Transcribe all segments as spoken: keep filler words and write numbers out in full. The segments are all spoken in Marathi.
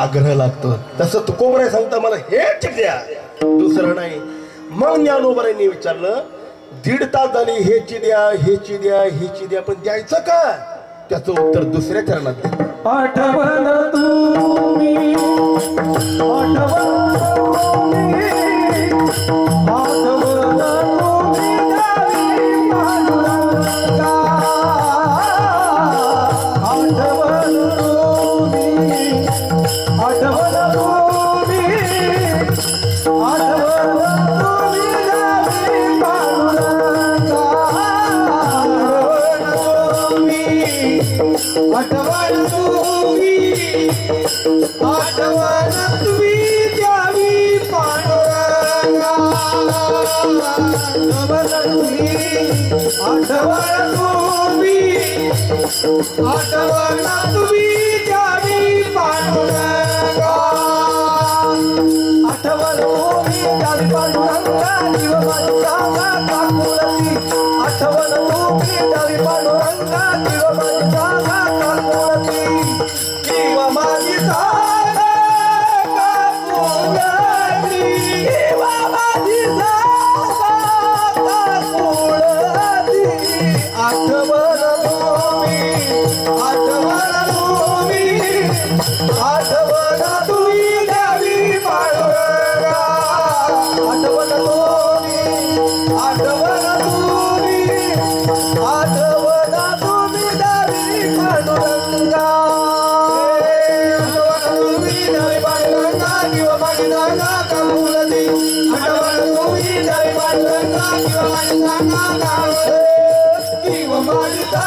आग्रह लागतो तसं तुकोबराय सांगता मला हेच द्या दुसरं नाही। मग ज्ञानोबरायांनी विचारलं दीड तास झाली हेची द्या हेची द्या हेची द्या पण द्यायचं का त्याचं उत्तर दुसऱ्या चरणात द्या। आठवण तुम्ही आठवण तुम्ही आठवण तुम्ही द्यावी पांडुरंगा आठवण तुम्ही आठवण तुम्ही आठवण तुम्ही द्यावी पांडुरंगा आठवण तुम्ही आठवण तुम्ही द्यावी पांडुरंगा आठवण तुम्ही आठवण तुम्ही आठवण तुम्ही द्यावी पांडुरंगा आठवण तुम्ही द्यावी पांडुरंगा जीव माझा काकुळती आठवण तुम्ही द्यावी पांडुरंगा जीव माझा काकुळती जीव माझा काकुळती जीव माझा काकुळती आठवण तुम्ही आठवण तुम्ही आठवण तुम्ही द्यावी पांडुरंगा आठवण तुम्ही आठवण तुम्ही आठवण तुम्ही द्यावी पांडुरंगा आठवण तुम्ही द्यावी पांडुरंगा जीव माझा काकुळती आठवण तुम्ही द्यावी पांडुरंगा जीव माझा काकुळती जीव माझा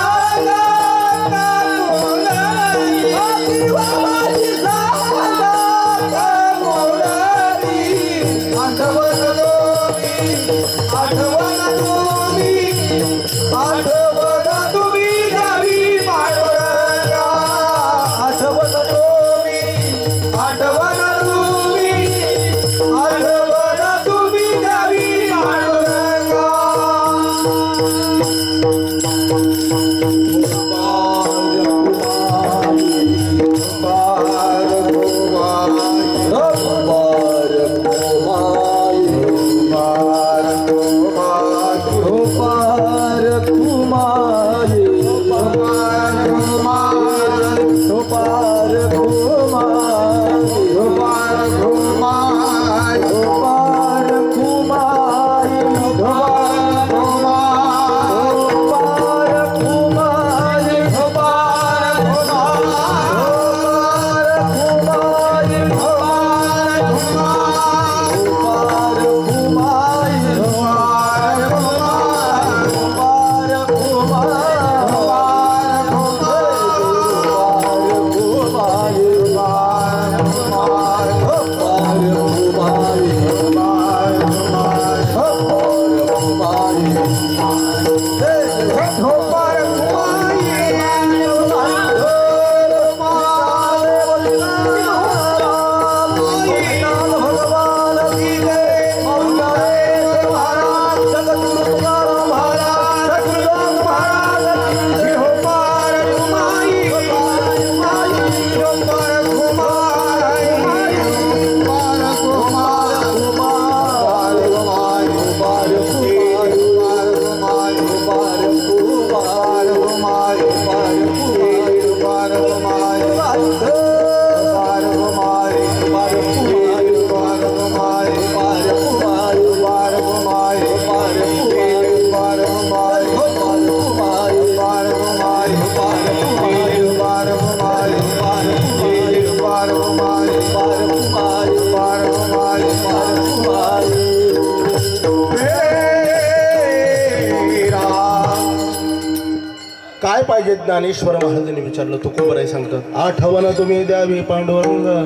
काय पाहिजे ज्ञानेश्वर महाराजांनी विचारलं तुकोबराय सांगतात आठवण तुम्ही द्यावी पांडुरंगा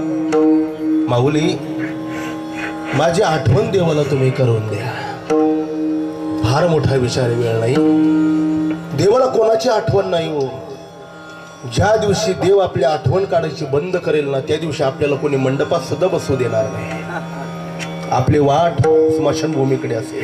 माऊली माझी आठवण देवाला तुम्ही करून द्या फार मोठा विचार वेळ नाही देवाला कोणाची आठवण नाही हो ज्या दिवशी देव आपल्या आठवण काढायची बंद करेल ना त्या दिवशी आपल्याला कोणी मंडपात सुद्धा बसू देणार नाही आपली वाट स्मशानभूमीकडे असेल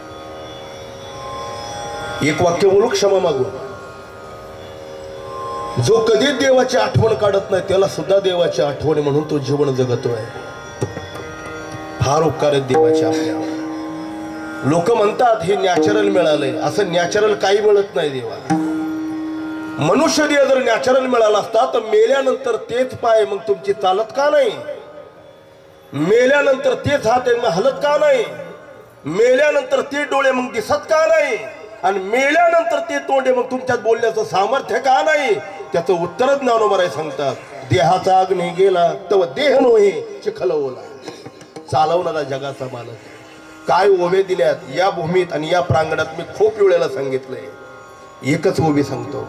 एक वाक्य बोलू क्षमा मागू जो कधी देवाची आठवण काढत नाही त्याला सुद्धा देवाची आठवण म्हणून तो जीवन जगतोय. फार उपकार आहेत देवाचे आपल्यावर. लोक म्हणतात हे नॅचरल मिळालंय. असं नॅचरल काही मिळत नाही देवा. मनुष्य देह जर नॅचरल मिळाला असता तर मेल्यानंतर तेच पाय मग तुमची चालत का नाही? मेल्यानंतर तेच हात मग हलत का नाही? मेल्यानंतर ते डोळे मग दिसत का नाही? आणि मेल्यानंतर ते तोंडे मग तुमच्यात बोलण्याचं सामर्थ्य का नाही? त्याचं उत्तरच ज्ञानोबा सांगतात. देहाचा अग्नी गेला तर देह नव्हे चिखल ओला. चालवणारा जगाचा मालक. काय ओवे दिल्यात या भूमीत आणि या प्रांगणात मी खूप वेळेला सांगितलंय. एकच ओवी सांगतो.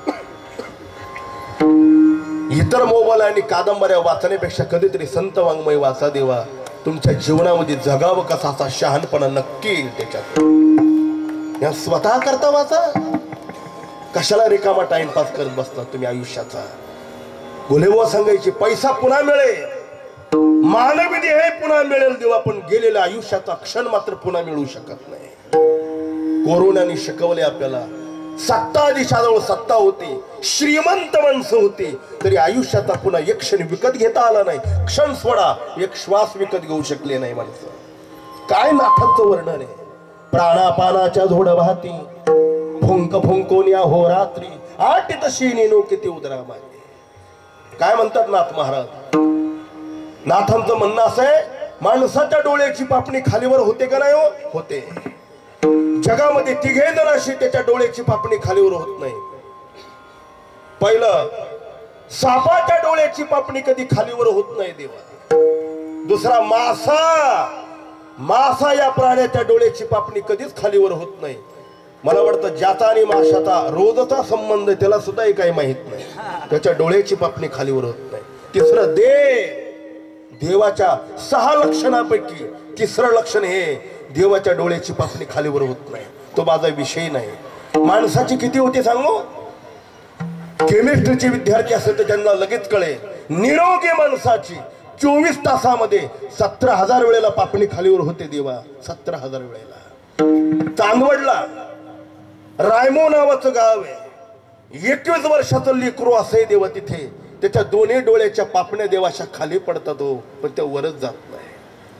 इतर मोबाईल आणि कादंबऱ्या वाचण्यापेक्षा कधीतरी संत वाङ्मय वाचा देवा. तुमच्या जीवनामध्ये जगावं कसा असा शहाणपणा नक्की येईल त्याच्यात. या स्वतः करता वाचा. कशाला रिकामा टाइमपास करत बसता तुम्ही आयुष्याचा? गुलेबुवा सांगायची पैसा पुन्हा मिळेल, मानवी देह पुन्हा मिळेल देवा, पण गेलेल्या आयुष्याचा क्षण मात्र पुन्हा मिळू शकत नाही. कोरोनाने शिकवले आपल्याला. सत्ता दिशाजवळ सत्ता होती, श्रीमंत माणसं होती, तरी आयुष्याचा पुन्हा एक क्षण विकत घेता आला नाही. क्षण सोडा एक श्वास विकत घेऊ शकले नाही माणसं. काय नाथांचं वर्णन आहे. प्राणापानाच्या झोड वाहती फुंक फुंकून या हो रात्री आठ तशी नेनो किती उदरा माझे. काय म्हणतात नाथ महाराज? नाथांचं म्हणणं असं आहे, माणसाच्या डोळ्याची पापणी खालीवर होते का नाही? हो होते. जगामध्ये तिघे जण अशी त्याच्या डोळ्याची पापणी खालीवर होत नाही. पहिलं, सापाच्या डोळ्याची पापणी कधी खालीवर होत नाही देवा. दुसरा, मासा मासा या प्राण्याच्या डोळ्याची पापणी कधीच खालीवर होत नाही. मला वाटतं ज्याचा आणि माशाचा रोजचा संबंध त्याला सुद्धा हे काही माहित नाही. त्याच्या डोळ्याची पापणी खालीवर होत नाही. तिसरं, देव देवाच्या सहा लक्षणापैकी तिसरं लक्षण हे देवाच्या डोळ्याची पापणी खालीवर होत नाही. तो माझा विषय नाही. माणसाची किती होती सांगू? केमिस्ट्रीचे विद्यार्थी असेल तर त्यांना लगेच कळेल. निरोगी माणसाची चोवीस तासामध्ये सतरा हजार वेळेला पापणी खालीवर होते देवा. सतरा हजार वेळेला. चांदवडला रायमो नावाचं गाव आहे. एकवीस वर्षाचं लेकरू असंही देवा तिथे. त्याच्या दोन्ही डोळ्याच्या पापण्या देवाच्या खाली पडतात हो, पण त्या वरच जात नाही.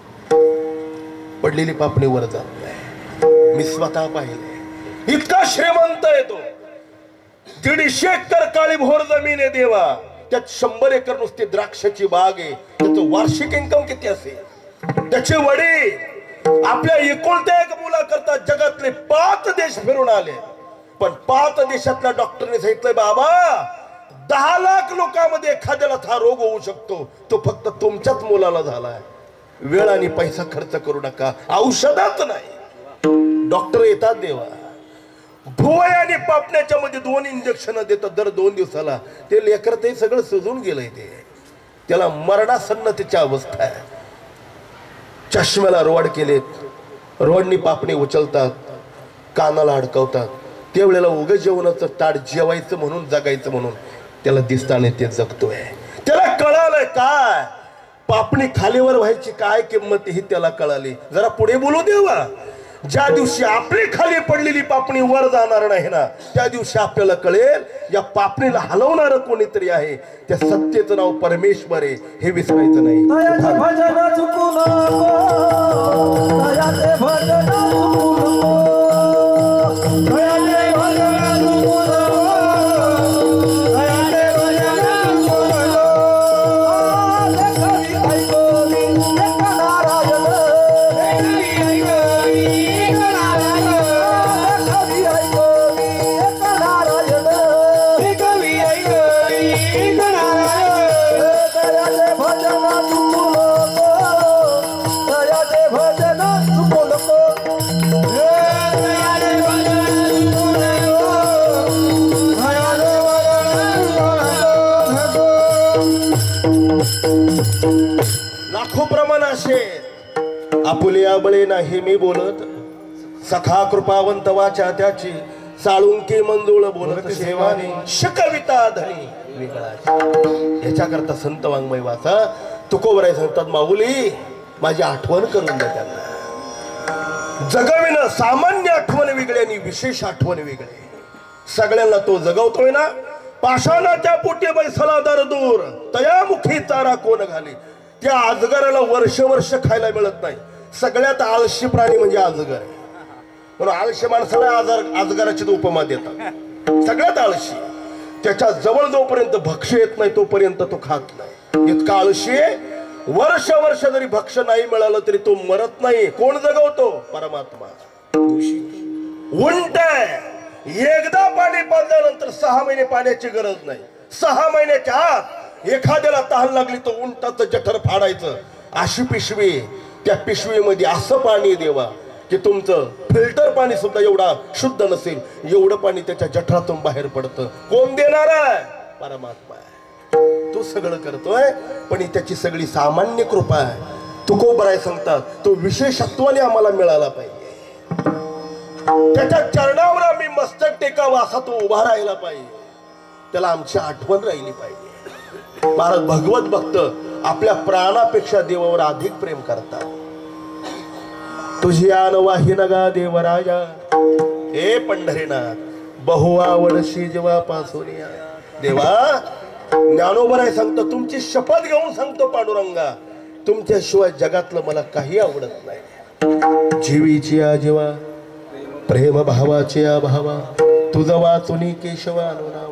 पडलेली पापणी वर जात नाही. मी स्वतः पाहिले. इतका श्रीमंत आहे तो. दीडशे एकर काळी भोर जमीन आहे देवा. त्यात शंभर एकर नुसती द्राक्षाची बाग आहे. त्याचं वार्षिक इन्कम किती असेल? त्याचे वडील आपल्या एकुलत्या एक मुलाकरता जगातले पाच देश फिरून आले, पण पाच देशातल्या डॉक्टरने सांगितलंय बाबा दहा लाख लोकांमध्ये एखाद्याला हा रोग होऊ शकतो, तो फक्त तुमच्याच मुलाला झालाय. वेळ आणि पैसा खर्च करू नका. औषधाच नाही. डॉक्टर येतात देवा. भुवय आणि पापण्याच्या मध्ये दोन इंजेक्शन देतात दर दोन दिवसाला. ते लेकर ते सगळं सजून गेलंय. ते त्याला मरणासन्नतेची अवस्था आहे. चष्म्याला रोड केलेत. रोडनी पापणी उचलतात, कानाला अडकवतात. त्यावेळेला उग जेवणाचं ताट जेवायचं म्हणून जगायचं म्हणून त्याला दिसताना ते जगतोय. त्याला कळालंय काय पापणी खालीवर व्हायची काय किंमत ही त्याला कळाली. जरा पुढे बोलू देवा. ज्या दिवशी आपली खाली पडलेली पापणी वर जाणार नाही ना, त्या दिवशी आपल्याला कळेल या पापणीला हलवणार कोणीतरी आहे. त्या सत्तेचं नाव परमेश्वर आहे हे विसरायचं नाही. लाखो प्रमाण असे आपुले आबळे नाही मी बोलत. सखा कृपावंत वाचा त्याची साळुंकी मंजुळ बोलत सेवाने शकविता धनी वेगळा. याच्याकरता संत वाङ्मय वाचा. तुकोबराय सांगतात माऊली माझी आठवण करून द्या त्यांना. जगविन सामान्य आठवण वेगळी आणि विशेष आठवण वेगळी. सगळ्यांना तो जगवतोय ना, पाषाणाच्या पोटी बैसला दर दूर तया मुखी चारा कोण घाली. त्या अजगराला वर्ष वर्ष खायला मिळत नाही. सगळ्यात आळशी प्राणी म्हणजे अजगर आहे. म्हणून आळशी माणसाला आजार अजगराची उपमा देतात. सगळ्यात आळशी. त्याच्या जवळ जोपर्यंत भक्ष्य येत नाही तोपर्यंत तो खात नाही. इतका आळशी वर्ष वर्ष जरी भक्ष्य नाही मिळालं तरी तो मरत नाही. कोण जगवतो? परमात्मा. उंट एकदा पाणी पाजल्यानंतर सहा महिने पाण्याची गरज नाही. सहा महिन्याच्या आत एखाद्याला तहान लागली तर उंटाचं जठर फाडायचं. अशी पिशवी, त्या पिशवीमध्ये असं पाणी देवा की तुमचं फिल्टर पाणी सुद्धा एवढा शुद्ध नसेल एवढं पाणी त्याच्या जठरातून बाहेर पडतं. कोण देणार आहे? परमात्मा आहे. तो सगळं करतोय पण त्याची सगळी सामान्य कृपा आहे. तुकोबराय सांगतात तो विशेषत्वाने आम्हाला मिळाला पाहिजे. त्याच्या चरणावर आम्ही मस्तक टेकावा असा तो उभा राहिला पाहिजे. त्याला आमची आठवण राहिली पाहिजे. महाराज भगवत भक्त आपल्या प्राणापेक्षा देवावर अधिक प्रेम करतात. तुझी आन वाही नगा देवराजा हे पंढरीनाथ बहु आवडशी जेव्हा पासून देवा. ज्ञानोबराय सांगतो तुमची शपथ घेऊन सांगतो पांडुरंगा तुमच्याशिवाय जगातलं मला काही आवडत नाही. जीवीची आ जेव्हा प्रेम भावाचे आ भावा तुझ वाचुनी केशवा अनुरावर.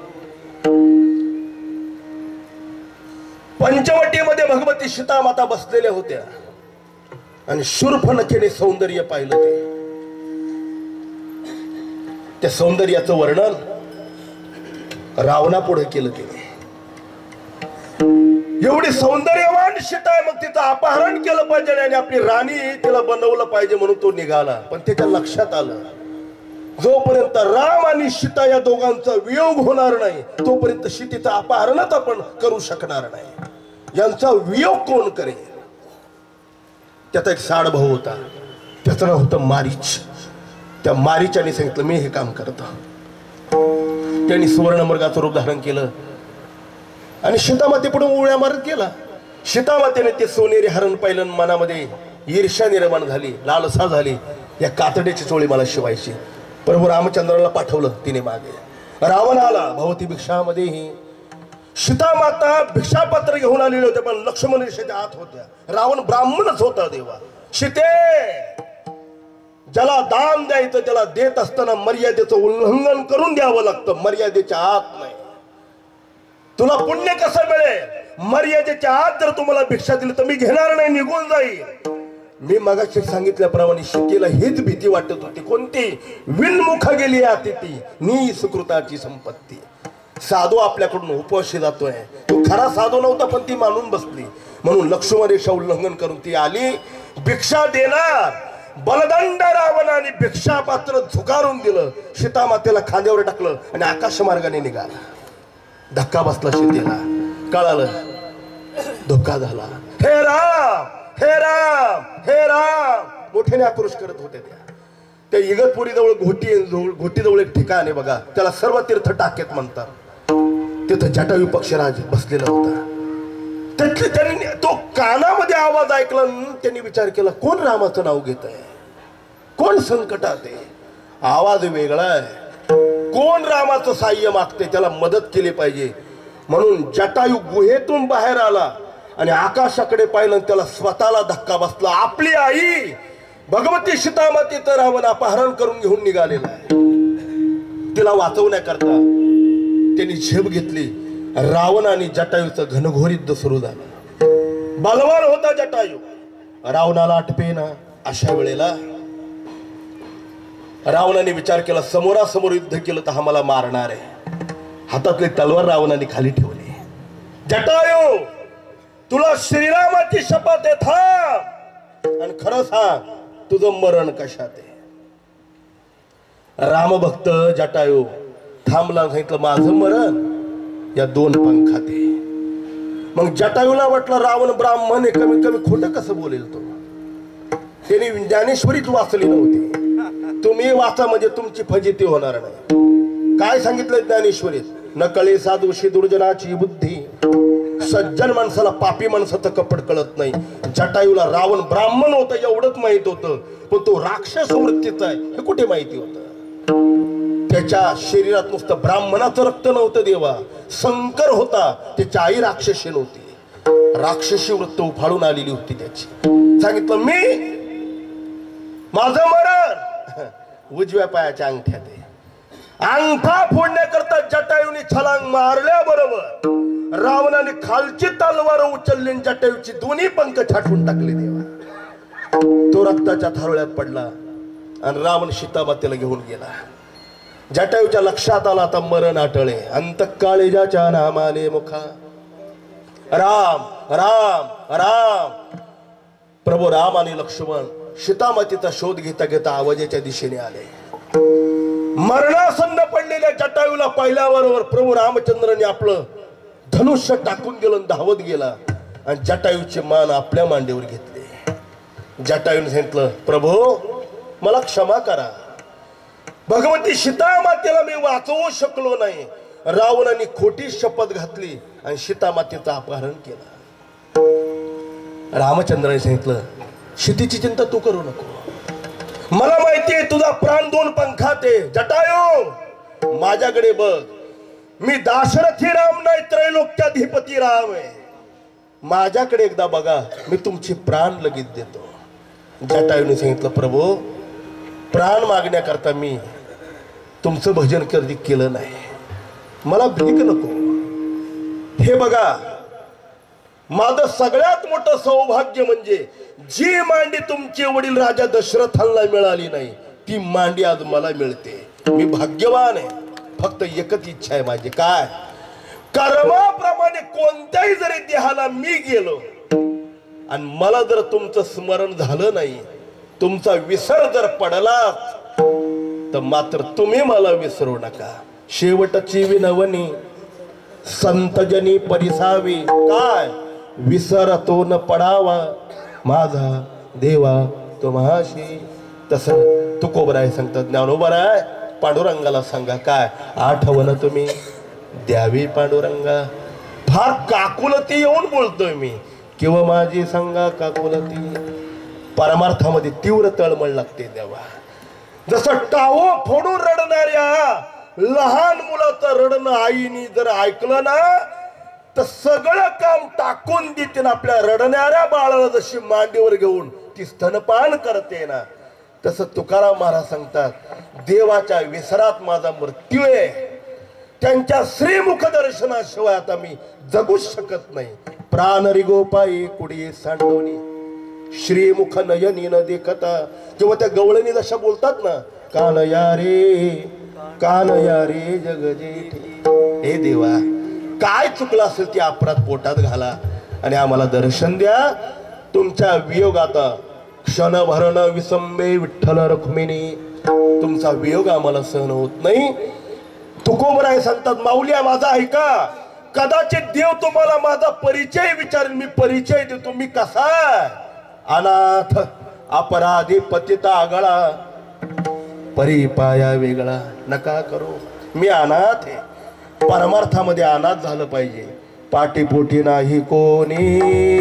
पंचवटीमध्ये भगवती सीता माता बसलेल्या होत्या आणि शूर्पणखेने सौंदर्य पाहिलं. ते त्या सौंदर्याचं वर्णन रावणापुढे केलं. तिने एवढी सौंदर्यवान सीता आहे मग तिचं अपहरण केलं पाहिजे आणि आपली राणी तिला बनवलं पाहिजे म्हणून तो निघाला. पण त्याच्या लक्षात आलं जोपर्यंत राम आणि सीता या दोघांचा वियोग होणार नाही तोपर्यंत सीतेचं अपहरणच आपण करू शकणार नाही. यांचा वियोग कोण करेल? त्याचा एक साड भाऊ होता. त्याचं नाव होतं मारीच. त्या मारीच्याने सांगितलं मी हे काम करतो. त्यांनी सुवर्णमृगाचं रूप धारण केलं आणि सीतामातेपुढे उड्या मारत गेला. सीतामातेने ते सोनेरी हरण पाहिलं. मनामध्ये ईर्ष्या निर्माण झाली, लालसा झाली. या कातड्याची चोळी मला शिवायची. प्रभू रामचंद्राला पाठवलं तिने मागे. रावण आला भवती भिक्षामध्येही. सीतामाता भिक्षापात्र घेऊन आलेले होते पण लक्ष्मण रेषेच्या आत होत्या. रावण ब्राह्मणच होता. देवा सीते ज्याला दान द्यायचं त्याला देत असताना मर्यादेचं उल्लंघन करून द्यावं लागतं. मर्यादेच्या आत नाही. तुला पुण्य कसं मिळेल? मर्यादेच्या आत जर तुम्हाला भिक्षा दिली तर मी घेणार नाही, निघून जाईल. मी मगाशी सांगितल्याप्रमाणे सीतेला हीच भीती वाटत होती. कोणती? विनमुख गेली अतिथी नी सुकृताची संपत्ती. साधू आपल्याकडून उपवाशी जातोय. तो खरा साधू नव्हता पण ती मानून बसली म्हणून लक्ष्मण रेषा उल्लंघन करून ती आली. भिक्षा देणार बलदंड रावणाने भिक्षा पात्र झुकारून दिलं. सीतामातेला खांद्यावर टाकलं आणि आकाश मार्गाने निघाला. धक्का बसला सीतेला. कळालं धोका झाला. हे राम हे राम हे राम मोठ्याने आक्रोश करत होते. त्या त्या इगतपुरी जवळ घोटी घोटी जवळ एक ठिकाण आहे बघा त्याला सर्व तीर्थ टाकेत म्हणतात. तिथं जटायू पक्षराज बसलेला होता. त्यातले त्यांनी तो कानामध्ये आवाज ऐकला. त्यांनी विचार केला कोण रामाचं नाव घेत आहे? कोण संकटात आहे? आवाज वेगळा आहे. कोण रामाचं साह्य मागते? त्याला मदत केली पाहिजे. म्हणून जटायू गुहेतून बाहेर आला आणि आकाशाकडे पाहिलं. त्याला स्वतःला धक्का बसला. आपली आई भगवती सीतामातेचं रावण अपहरण करून घेऊन निघालेला आहे. तिला वाचवण्याकरता त्यांनी झेप घेतली. रावण आणि जटायूचं घनघोर युद्ध सुरू झालं. बलवान होता जटायू. रावणाला आटपेना. अशा वेळेला रावणाने विचार केला समोरासमोर युद्ध केलं तर हा मला मारणार आहे. हातातली तलवार रावणाने खाली ठेवली. जटायू तुला श्रीरामाची शपथ आहे थांब आणि खरं सांग तुझं मरण कशात आहे? रामभक्त जटायू थांबला. सांगितलं माझं मरण या दोन पंखात आहे. मग जटायूला वाटलं रावण ब्राह्मण आहे कमीत कमी खोटं कसं बोलेल तो. त्यांनी ज्ञानेश्वरीच वाचली नव्हती. तुम्ही वाचा म्हणजे तुमची फजिती होणार नाही. काय सांगितलं ज्ञानेश्वरीत? न कळे साधूशी दुर्जनाची बुद्धी. सज्जन माणसाला पापी माणसाचं कपट कळत नाही. जटायूला रावण ब्राह्मण होतं एवढंच माहित होतं पण तो राक्षस वृत्तीचा आहे हे कुठे माहिती होतं? त्याच्या शरीरात नुसतं ब्राह्मणाचं रक्त नव्हतं देवा, शंकर होता, त्याची आई राक्षसी नव्हती, राक्षसी वृत्त उफाळून आलेली होती त्याची. सांगितलं मी माझं मरण उजव्या पायाच्या अंगठ्यात आहे. अंगठा फोडण्याकरता जटायूने छलांग मारल्याबरोबर रावणाने खालची तलवार उचलली, जटायूची दोन्ही पंख छाटून टाकले देवा. तो रक्ताच्या थारोळ्यात पडला आणि रावण सीतामातेला घेऊन गेला. जटायूच्या लक्षात आला आता मरण आटळे. अंतकाळेजाच्या नामाने मुखा राम राम राम. प्रभू राम आणि लक्ष्मण सीतामातेचा शोध घेता घेता आवाजाच्या दिशेने आले. मरणासन्न पडलेल्या जटायूला पाहिल्याबरोबर प्रभू रामचंद्राने आपलं धनुष्य टाकून गेलं, धावत गेला आणि जटायूची मान आपल्या मांडीवर घेतली. जटायूने सांगितलं प्रभू मला क्षमा करा, भगवती सीतामातेला मी वाचवू शकलो नाही. रावणाने खोटी शपथ घातली आणि सीतामातेचं अपहरण केलं. रामचंद्राने सांगितलं सीतेची चिंता तू करू नको, मला माहितीये तुझा प्राण दोन पंखात आहे. जटायू माझ्याकडे बघ, मी दाशरथी राम नाही, त्रैलोक्याधिपती राम आहे. माझ्याकडे एकदा बघा, मी तुमचे प्राण लगेच देतो. जटायूने सांगितलं प्रभू प्राण मागण्याकरता मी तुमचं भजन कधी केलं नाही, मला भीक नको. हे बघा माझं सगळ्यात मोठं सौभाग्य म्हणजे जी मांडी तुमचे वडील राजा दशरथांना मिळाली नाही ती मांडी आज मला मिळते. मी भाग्यवान आहे. फक्त एकच इच्छा आहे माझी, काय कर्माप्रमाणे कोणत्याही जरी देहाला मी गेलो आणि मला जर तुमचं स्मरण झालं नाही, तुमचा विसर जर पडला तर मात्र तुम्ही मला विसरू नका. शेवटची विनवणी संतजनी परिसावी, काय विसरतो न पडावा माझा देवा तुम्हाशी. तसं तुकोबराय सांगतात, ज्ञानोबराय पांडुरंगाला सांगा काय आठवण तुम्ही द्यावी पांडुरंगा. फार काकुलती येऊन बोलतोय मी, किंवा माझी सांगा काकुलती. परमार्थामध्ये तीव्र तळमळ लागते देवा. जसं टावो फोडून रडणाऱ्या लहान मुलाचं रडणं आईनी जर ऐकलं ना तर सगळं काम टाकून देते ना. आपल्या रडणाऱ्या बाळाला जशी मांडीवर घेऊन ती स्तनपान करते ना, तसं तुकाराम महाराज सांगतात देवाच्या विसरात माझा मृत्यू आहे. त्यांच्या श्रीमुख दर्शनाशिवाय आता मी जगूच शकत नाही. प्राण रिगोपाई कुडी सांडवणी श्रीमुख नयनी न देखता. जेव्हा त्या गवळणी जशा बोलतात ना, कान या रे कान या रे जगजेठी. हे देवा काय चुकलं असेल ती अपराध पोटात घाला आणि आम्हाला दर्शन द्या. तुमच्या वियोगात क्षणभर न विसंबे विठ्ठल रखुमिनी. तुमचा वियोग आम्हाला सहन होत नाही. तुकोबराय सांगतात माऊल्या माझा ऐका, कदाचित देव तुम्हाला माझा परिचय विचारेल. मी परिचय देतो, मी कसा अनाथ अपराधी पतिता आगळा परी पाया वेगळा नका करू. मी अनाथ आहे. परमार्थामध्ये अनाथ झालं पाहिजे. पाठीपोटी नाही कोणी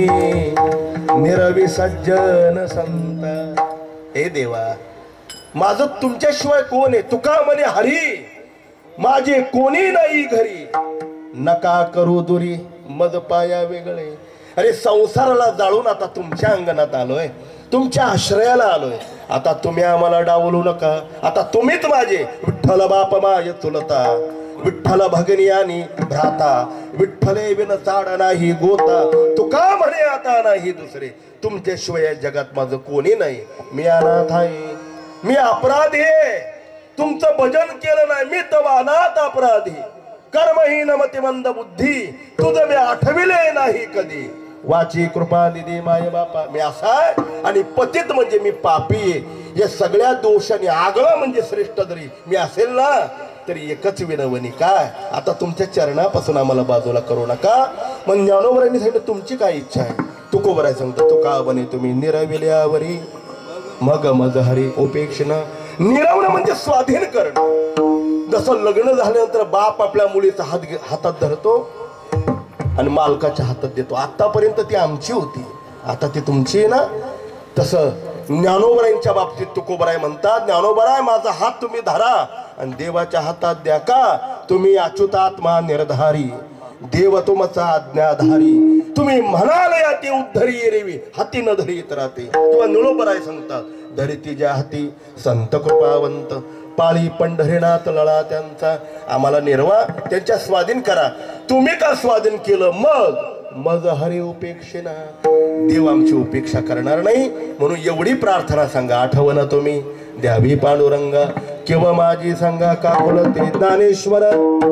निरवी सज्जन संत. हे देवा माझं तुमच्याशिवाय कोण आहे. तुका म्हणे हरी माझे कोणी नाही घरी. नका करू दुरी मद पाया वेगळे. अरे संसाराला जाळून आता तुमच्या अंगणात आलोय, तुमच्या आश्रयाला आलोय. आता तुम्ही आम्हाला डावलू नका. आता तुम्हीच माझे विठ्ठल बाप माय चुलता, विठ्ठल भगनियानी भ्राता, विठ्ठले विन चाड नाही गोता. तुका म्हणे आता नाही दुसरे, तुमच्याशिवाय या जगात माझं कोणी नाही. मी अनाथ आहे, मी अपराधी आहे. तुमचं भजन केलं नाही मी तर अनाथ अपराधी. कर्महीन मती मंद बुद्धी तुझं मी आठविले नाही कधी. वाची कृपा दिदी माय बापा. मी असा आहे आणि पतित म्हणजे मी पापी आहे. या सगळ्या दोषांनी आगळा म्हणजे श्रेष्ठ जरी मी असेल ना तरी एकच विनवणी, काय आता तुमच्या चरणापासून आम्हाला बाजूला करू नका. मग ज्ञानोबरांनी सांगितलं तुमची काय इच्छा आहे. तुकोबराय सांगतो तुका बने तुम्ही निरविल्यावरी मग मज हरी उपेक्षण. निरवणं म्हणजे स्वाधीन करणं. जसं लग्न झाल्यानंतर बाप आपल्या मुलीचा हात हातात धरतो आणि मालकाच्या हातात देतो. आतापर्यंत ती आमची होती, आता ती तुमची आहे ना. तसं ज्ञानोबरायांच्या बाबतीत तुकोबराय म्हणतात ज्ञानोबराय माझा हात तुम्ही धरा आणि देवाच्या हातात द्या का तुम्ही अच्युतात्मा निर्धारी देव तुमचा आज्ञाधारी तुम्ही म्हणाल या ती उद्धरी रेवी हाती न धरीत राहते किंवा निळोबराय सांगतात धरिती ज्या हाती संत कृपावंत पाळी पंढरीनाथ लळा त्यांचा आम्हाला निर्वा त्यांच्या स्वाधीन करा तुम्ही का स्वाधीन केलं मग मग हरी उपेक्षेना देव आमची उपेक्षा करणार नाही म्हणून एवढी प्रार्थना सांगा आठवण तुम्ही द्यावी पांडुरंगा किंवा माझी सांगा का बोलते ज्ञानेश्वर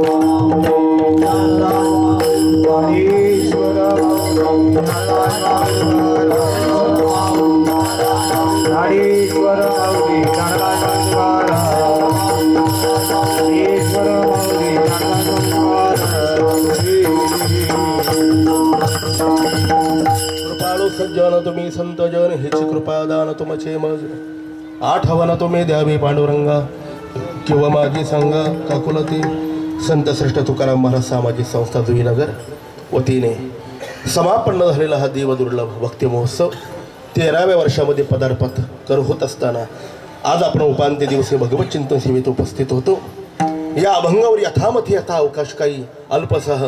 कृपाळू सज्जन तुम्ही संतजन हेची कृपादान तुमचे मज आठवण तुम्ही द्यावी पांडुरंगा किंवा माझी सांगा काकुलती संत श्रेष्ठ तुकाराम महाराज सामाजिक संस्था जुईनगर वतीने समापन्न झालेला हा देव दुर्लभ भक्ती महोत्सव तेराव्या वर्षामध्ये पदार्पण कर होत असताना आज आपण उपांत्य दिवशी भगवत चिंतन सेवेत उपस्थित होतो या अभंगावर यथामथी यथा अवकाश काही अल्पसह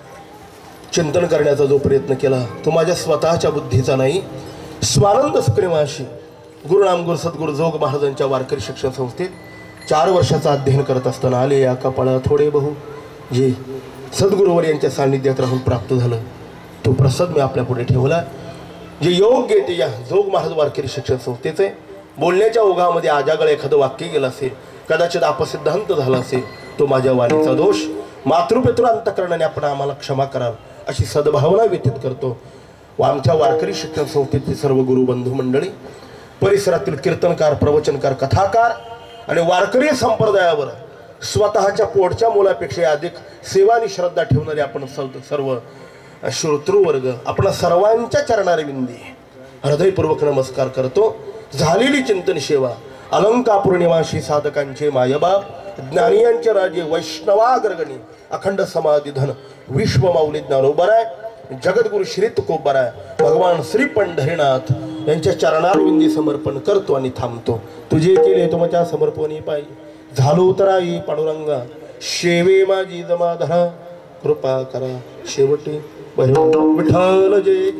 चिंतन करण्याचा जो प्रयत्न केला तो माझ्या स्वतःच्या बुद्धीचा नाही स्वानंद सुक्रिमाशी गुरुनाम गुरु सद्गुरु जोग महाराजांच्या वारकरी शिक्षण संस्थेत चार वर्षाचा अध्ययन करत असताना आले या कपाळा थोडे बहु जे सद्गुरुवर यांच्या सान्निध्यात राहून प्राप्त झालं तो प्रसाद मी आपल्या पुढे ठेवला जे योग्य ते या जोग महाराज वारकरी शिक्षण संस्थेचे बोलण्याच्या ओघामध्ये आजागळ एखादं वाक्य गेलं असेल कदाचित अपसिद्धांत झाला असेल तो माझ्या वाणीचा दोष मातृपितृ अंतकरणाने आपण आम्हाला क्षमा कराल अशी सद्भावना व्यतीत करतो व आमच्या वारकरी शिक्षण संस्थेतील सर्व गुरुबंधू मंडळी परिसरातील कीर्तनकार प्रवचनकार कथाकार आणि वारकरी संप्रदायावर स्वतःच्या पोटच्या मुलापेक्षा अधिक सेवा आणि श्रद्धा ठेवणारे आपण सर्व श्रोतृवर्ग आपण सर्वांच्या चरणारविंदी हृदयपूर्वक नमस्कार करतो झालेली चिंतन सेवा अलंकापूर निवासी साधकांचे मायबाप ज्ञानियांचे राजे वैष्णवाग्रगणी अखंड समाधिधन विश्वमाऊली ज्ञानोबराय जगद्गुरु श्री तुकोबराय भगवान श्री पंढरीनाथ यांच्या चरणारविंदी समर्पण करतो आणि थांबतो तुझे केले तुमच्या समर्पणी पायी झालो उतराई पांडुरंगा शेवे माझी जमाधरा कृपा करा शेवटी विठ्ठल जय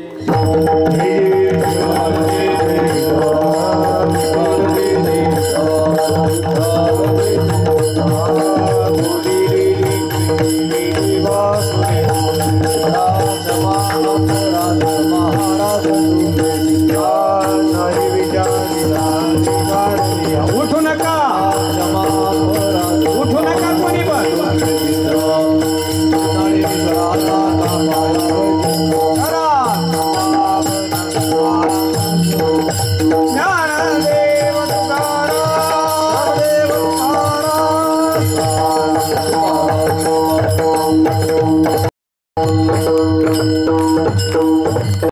जय